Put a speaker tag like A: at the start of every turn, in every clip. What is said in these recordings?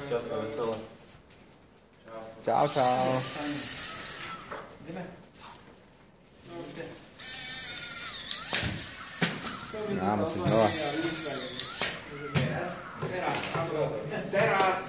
A: Šťastné, veselé.
B: Čau, čau.
C: Ideme.
B: No, musíš znova.
C: Teraz.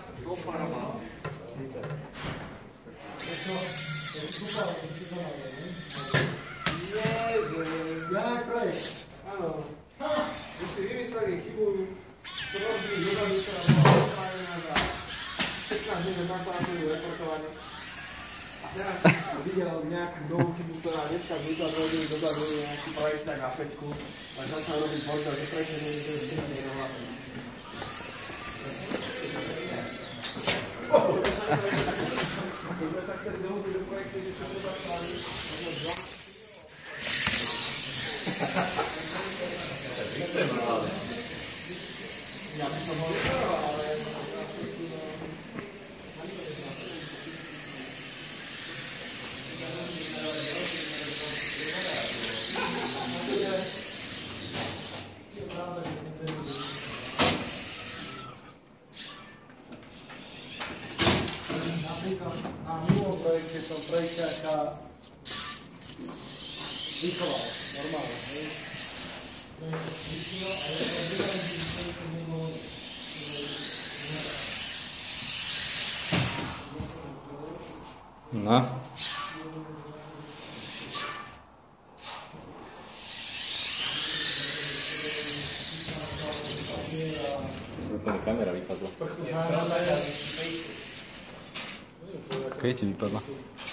D: Ja projekt.
C: Áno. My si vymysleli chybu, ktorú by dodali, ktorá bola ospravená za 15 minút nakladajú reportovanie. A teraz som videl nejakú novú chybu, ktorá dneska vznikla 2 hodiny dozadu nejaký projekt na gafečku a začal robiť možno, že prečo nie je to nerohľadné. Keď sme sa chceli dohodnúť do projektu, že čo treba spraviť, ja by som ho vyšel, ale...
D: Napríklad na minulom projekte som projekťáka vychoval, normálne, hej.
B: No. Úplne kamera vypadla. Keď ti vypadla?